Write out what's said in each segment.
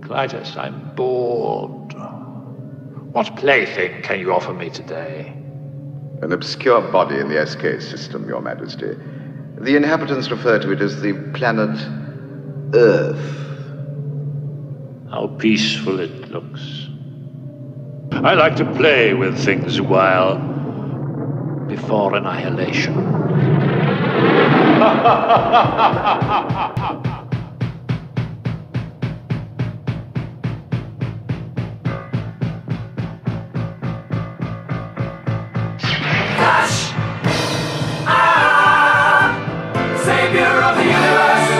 Clytus, I'm bored. What plaything can you offer me today? An obscure body in the SK system, Your Majesty. The inhabitants refer to it as the planet Earth. How peaceful it looks. I like to play with things a while before annihilation. Savior of the universe.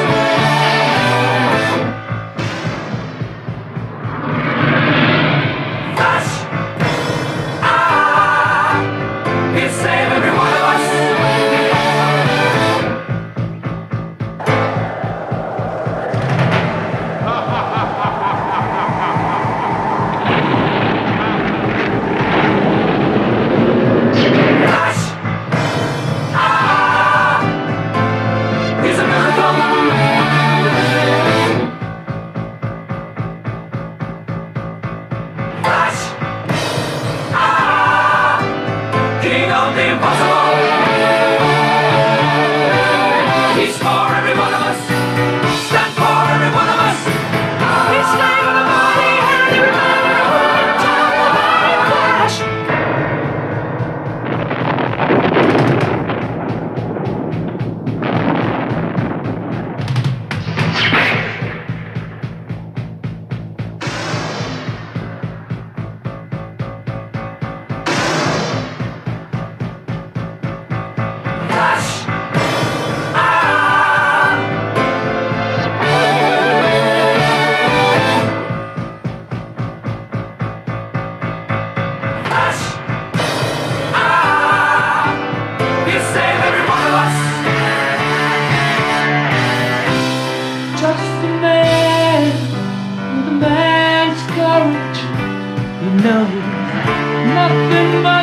Flash! He'll save every one of us. Flash! He's a miracle. Flash! King of the impossible. He's for every one of us. Stand for every one of us. He's slave of the body and every man in the world. Flash! Flash! Flash! He'll save every one of us. Just a man with a man's courage. You know, nothing but